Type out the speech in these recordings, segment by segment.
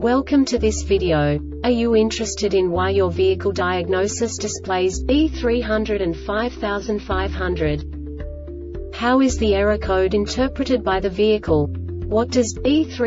Welcome to this video. Are you interested in why your vehicle diagnosis displays E305500? How is the error code interpreted by the vehicle? What does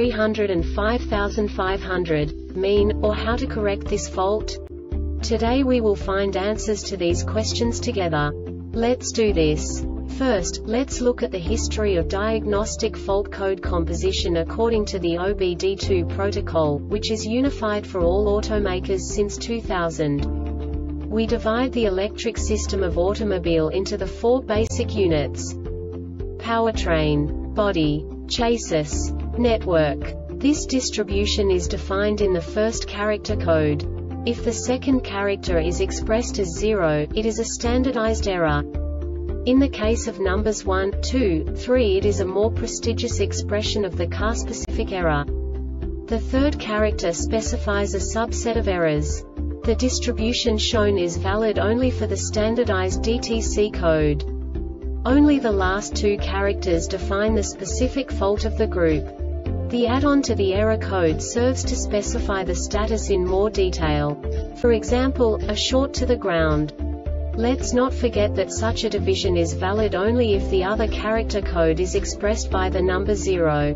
E305500 mean, or how to correct this fault? Today we will find answers to these questions together. Let's do this. First, let's look at the history of diagnostic fault code composition according to the OBD2 protocol, which is unified for all automakers since 2000. We divide the electric system of automobile into the four basic units: powertrain, body, chassis, network. This distribution is defined in the first character code. If the second character is expressed as 0, it is a standardized error. In the case of numbers 1, 2, 3, it is a more prestigious expression of the car-specific error. The third character specifies a subset of errors. The distribution shown is valid only for the standardized DTC code. Only the last two characters define the specific fault of the group. The add-on to the error code serves to specify the status in more detail. For example, a short to the ground. Let's not forget that such a division is valid only if the other character code is expressed by the number 0.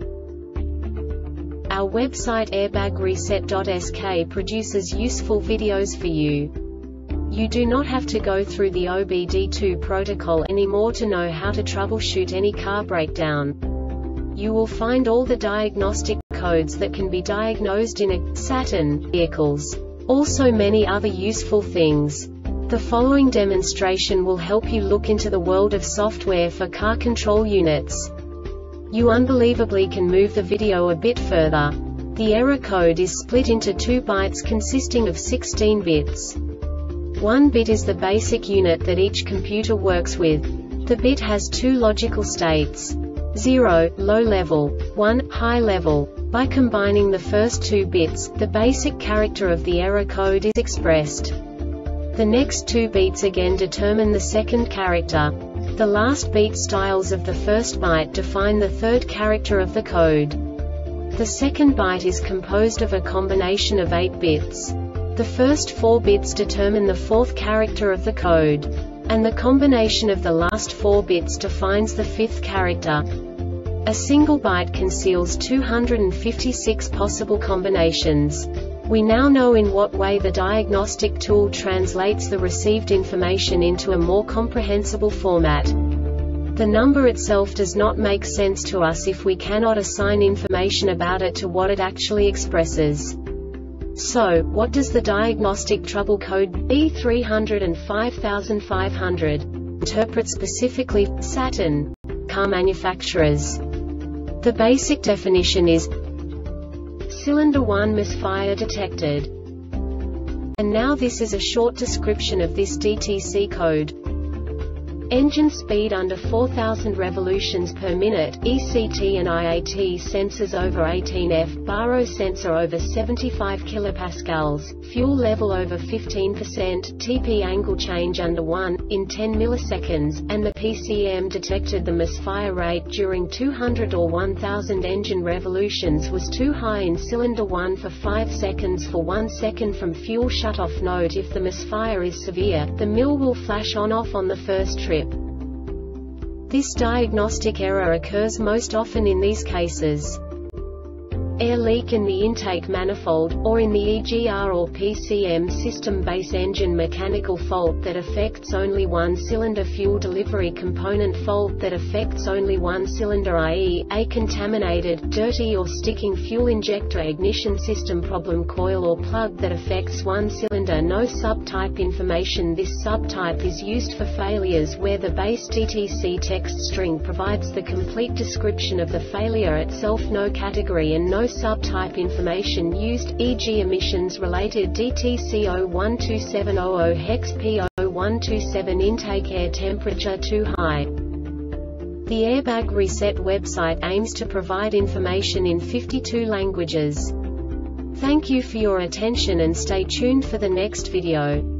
Our website airbagreset.sk produces useful videos for you. You do not have to go through the OBD2 protocol anymore to know how to troubleshoot any car breakdown. You will find all the diagnostic codes that can be diagnosed in a Saturn vehicles. Also many other useful things. The following demonstration will help you look into the world of software for car control units. You unbelievably can move the video a bit further. The error code is split into 2 bytes consisting of 16 bits. 1 bit is the basic unit that each computer works with. The bit has 2 logical states: 0, low level, 1, high level. By combining the first 2 bits, the basic character of the error code is expressed. The next 2 beats again determine the second character. The last beat styles of the first byte define the third character of the code. The second byte is composed of a combination of 8 bits. The first 4 bits determine the fourth character of the code. And the combination of the last 4 bits defines the fifth character. A single byte conceals 256 possible combinations. We now know in what way the diagnostic tool translates the received information into a more comprehensible format. The number itself does not make sense to us if we cannot assign information about it to what it actually expresses. So, what does the diagnostic trouble code E305500 interpret specifically for Saturn car manufacturers? The basic definition is cylinder 1 misfire detected. And now this is a short description of this DTC code. Engine speed under 4000 revolutions per minute, ECT and IAT sensors over 18F, baro sensor over 75 kilopascals, fuel level over 15%, TP angle change under 1, in 10 milliseconds, and the PCM detected the misfire rate during 200 or 1000 engine revolutions was too high in cylinder 1 for 5 seconds for 1 second from fuel shutoff. Note: if the misfire is severe, the mill will flash on/off on the first trip. This diagnostic error occurs most often in these cases: air leak in the intake manifold, or in the EGR or PCM system. Base engine mechanical fault that affects only one cylinder. Fuel delivery component fault that affects only one cylinder, i.e., a contaminated, dirty or sticking fuel injector. Ignition system problem: coil or plug that affects one cylinder. No subtype information. This subtype is used for failures where the base DTC text string provides the complete description of the failure itself. No category and no subtype information used, e.g. emissions related DTC 012700 hex P0127 intake air temperature too high. The Airbag Reset website aims to provide information in 52 languages. Thank you for your attention and stay tuned for the next video.